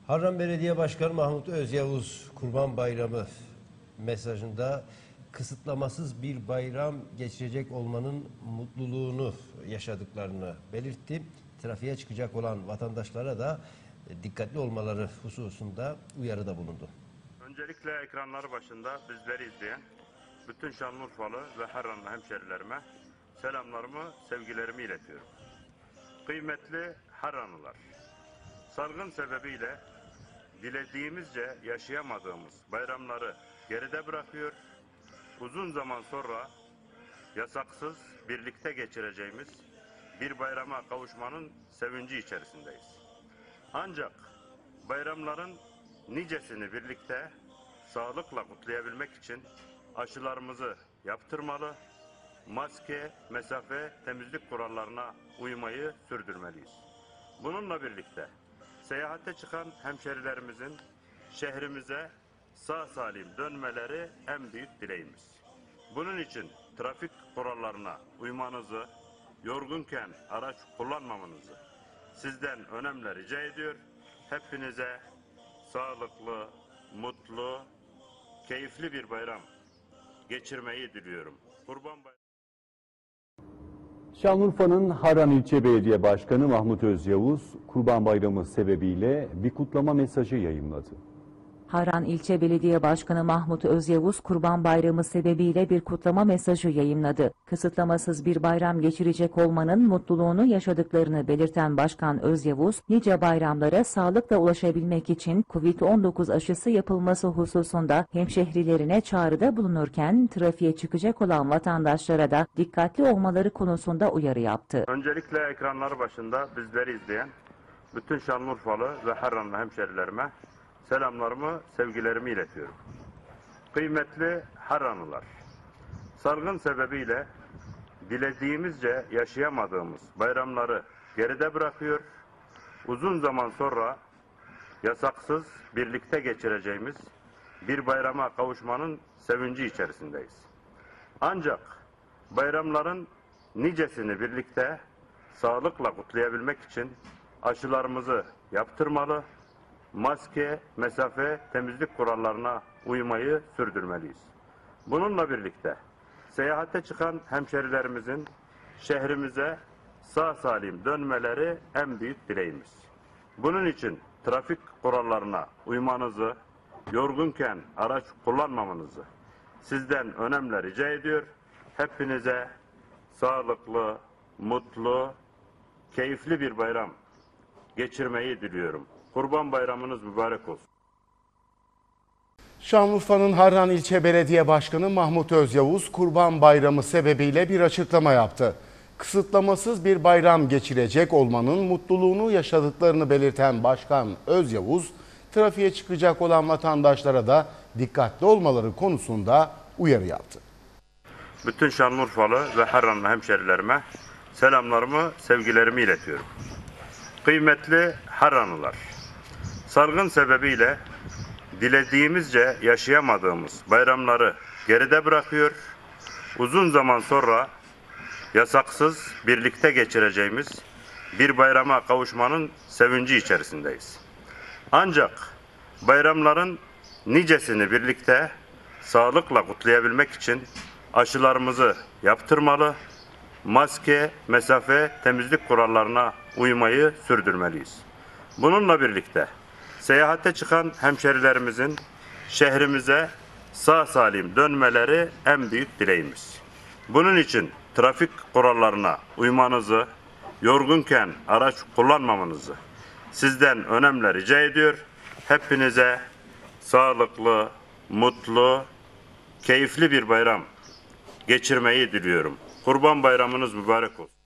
Harran Belediye Başkanı Mahmut Özyavuz Kurban Bayramı mesajında kısıtlamasız bir bayram geçirecek olmanın mutluluğunu yaşadıklarını belirtti. Trafiğe çıkacak olan vatandaşlara da dikkatli olmaları hususunda uyarıda bulundu. Öncelikle ekranları başında bizleri izleyen bütün Şanlıurfalı ve Harranlı hemşerilerime selamlarımı, sevgilerimi iletiyorum. Kıymetli Harranlılar, salgın sebebiyle dilediğimizce yaşayamadığımız bayramları geride bırakıyor, uzun zaman sonra yasaksız birlikte geçireceğimiz bir bayrama kavuşmanın sevinci içerisindeyiz. Ancak bayramların nicesini birlikte sağlıkla kutlayabilmek için aşılarımızı yaptırmalı, maske, mesafe, temizlik kurallarına uymayı sürdürmeliyiz. Bununla birlikte seyahate çıkan hemşerilerimizin şehrimize sağ salim dönmeleri en büyük dileğimiz. Bunun için trafik kurallarına uymanızı, yorgunken araç kullanmamanızı sizden önemli rica ediyor. Hepinize sağlıklı, mutlu, keyifli bir bayram geçirmeyi diliyorum. Kurban Bayramı. Şanlıurfa'nın Harran İlçe Belediye Başkanı Mahmut Özyavuz, Kurban Bayramı sebebiyle bir kutlama mesajı yayımladı. Harran İlçe Belediye Başkanı Mahmut Özyavuz, Kurban Bayramı sebebiyle bir kutlama mesajı yayımladı. Kısıtlamasız bir bayram geçirecek olmanın mutluluğunu yaşadıklarını belirten Başkan Özyavuz, nice bayramlara sağlıkla ulaşabilmek için COVID-19 aşısı yapılması hususunda hemşehrilerine çağrıda bulunurken, trafiğe çıkacak olan vatandaşlara da dikkatli olmaları konusunda uyarı yaptı. Öncelikle ekranları başında bizleri izleyen bütün Şanlıurfalı ve Harranlı hemşerilerime selamlarımı, sevgilerimi iletiyorum. Kıymetli Harranlılar, salgın sebebiyle dilediğimizce yaşayamadığımız bayramları geride bırakıyor, uzun zaman sonra yasaksız birlikte geçireceğimiz bir bayrama kavuşmanın sevinci içerisindeyiz. Ancak bayramların nicesini birlikte sağlıkla kutlayabilmek için aşılarımızı yaptırmalı, maske, mesafe, temizlik kurallarına uymayı sürdürmeliyiz. Bununla birlikte seyahate çıkan hemşerilerimizin şehrimize sağ salim dönmeleri en büyük dileğimiz. Bunun için trafik kurallarına uymanızı, yorgunken araç kullanmamanızı sizden önemli rica ediyor. Hepinize sağlıklı, mutlu, keyifli bir bayram geçirmeyi diliyorum. Kurban Bayramınız mübarek olsun. Şanlıurfa'nın Harran İlçe Belediye Başkanı Mahmut Özyavuz, Kurban Bayramı sebebiyle bir açıklama yaptı. Kısıtlamasız bir bayram geçirecek olmanın mutluluğunu yaşadıklarını belirten Başkan Özyavuz, trafiğe çıkacak olan vatandaşlara da dikkatli olmaları konusunda uyarı yaptı. Bütün Şanlıurfalı ve Harranlı hemşerilerime selamlarımı, sevgilerimi iletiyorum. Kıymetli Harranlılar, salgın sebebiyle dilediğimizce yaşayamadığımız bayramları geride bırakıyor, uzun zaman sonra yasaksız birlikte geçireceğimiz bir bayrama kavuşmanın sevinci içerisindeyiz. Ancak bayramların nicesini birlikte sağlıkla kutlayabilmek için aşılarımızı yaptırmalı, maske, mesafe, temizlik kurallarına uymayı sürdürmeliyiz. Bununla birlikte seyahate çıkan hemşerilerimizin şehrimize sağ salim dönmeleri en büyük dileğimiz. Bunun için trafik kurallarına uymanızı, yorgunken araç kullanmamanızı sizden önemli rica ediyor. Hepinize sağlıklı, mutlu, keyifli bir bayram geçirmeyi diliyorum. Kurban Bayramınız mübarek olsun.